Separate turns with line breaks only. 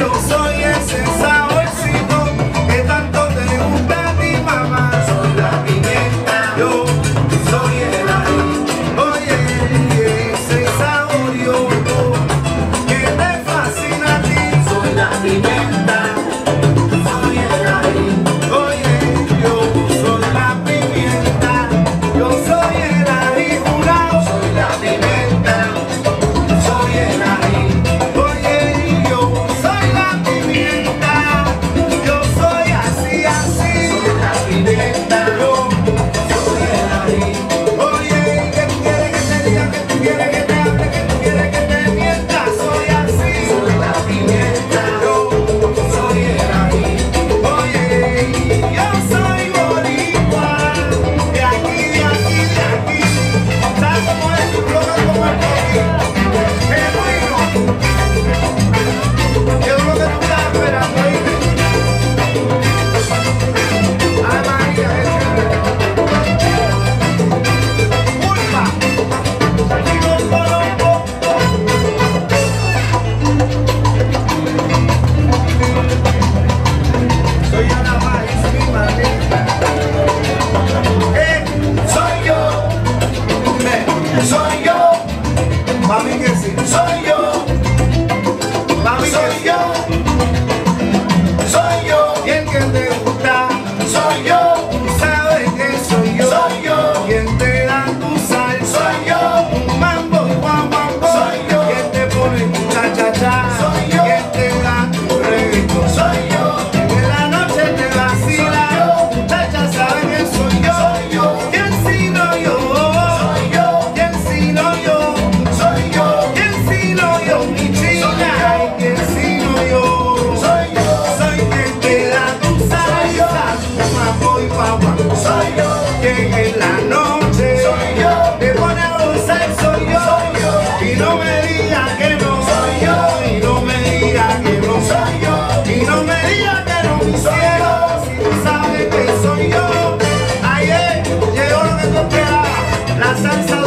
Yo soy ese saborcito que tanto te gusta a ti, mamá. Soy la pimienta, yo soy el ají. Oye, ese sabor yo que te fascina a ti. Soy la pimienta, soy el ají. Oye, yo soy la pimienta, yo soy el ají jurado. Soy la pimienta, soy el ají. Oye, yo soy la pimienta, yo soy así, así. Soy la pimienta, yo soy el ají. Oye, ¿qué tú quieres que te diga? ¿Qué tú quieres que te hable? ¿Qué tú quieres que te mienta? Soy así. Soy la pimienta, yo soy el ají. Oye, yo soy boricua, de aquí, de aquí, de aquí. ¿Sabes cómo es? Tu blog como el coquí. Genuino. Yo es lo que tú estás esperando, ¿viste? Ay, María, ¡Ulpa! Soy Ana María, mi madre. Soy yo. Soy yo. Mami que sí. Soy yo. Mami soy yo. Soy yo. Y el que te gusta. Soy yo. Sabes que soy yo. Soy yo. Quien te da tu sal. Soy yo. Un mambo, guam, mambo. Soy yo. Quien te pone tu cha-cha-cha. Soy yo. Quien te da tu reggaetón. Soy yo. En la noche te vacila. Muchachas saben que soy yo. Soy yo. ¿Quién si no yo? Soy yo. ¿Quién si no yo? Soy yo. ¿Quién si no yo? Mi china. ¿Quién si no yo? Soy yo. Soy quien te da tu salsa, tu mambo y papá. Soy yo. Quien en la noche soy yo. Te pone a gozar, soy yo. Soy yo. Y no me diga que no. Soy yo. Y no me diga que no. Soy yo. Y no me diga que no, mi cielo. Si tú sabes que soy yo. Ayer llegó lo que tú esperabas, la salsa